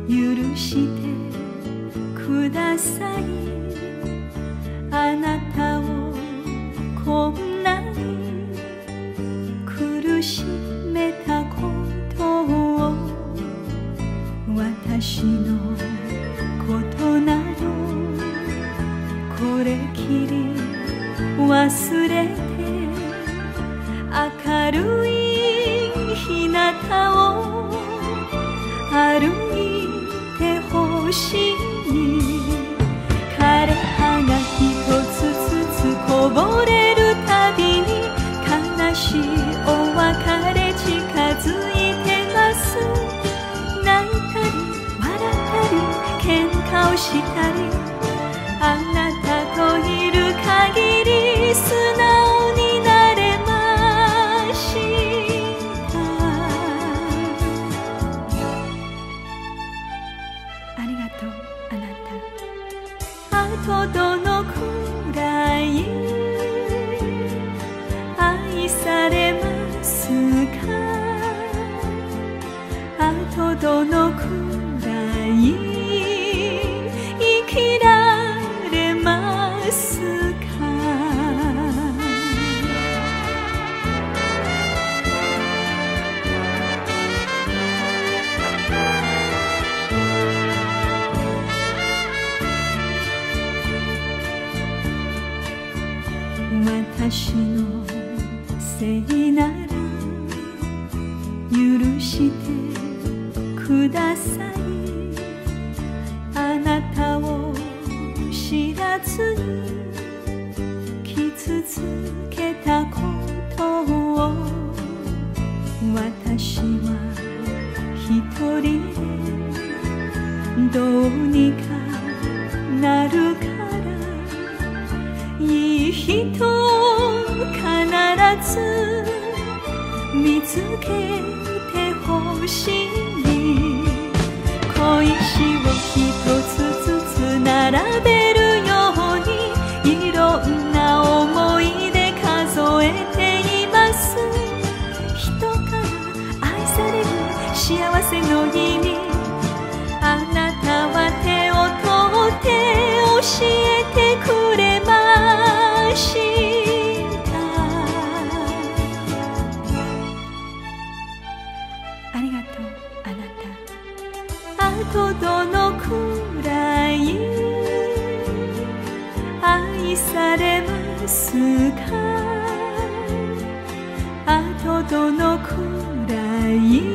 許してください。あなたをこんなに苦しめたことを、私のことなどこれきり忘れて、明るい日向を歩いてほしい。枯れ葉が一つずつこぼれるたびに、悲しいお別れ近づいてます。泣いたり笑ったり喧嘩をしたり、あなたといる限り素直になれました。ありがとうあなた。あとどのくらい愛されますか。あとどのくらい生きられますか。私のせいなら許してください。あなたを知らずに傷つけたことを、私は一人でどうにかなるから、いい人必ず見つけてほしい。小石を一つずつ並べるように、いろんな思い出数えています。人から愛される幸せの意味、あなたは手を取って教えてくれました。ありがとうあなた。あとどのくらい愛されますか。あとどのくらい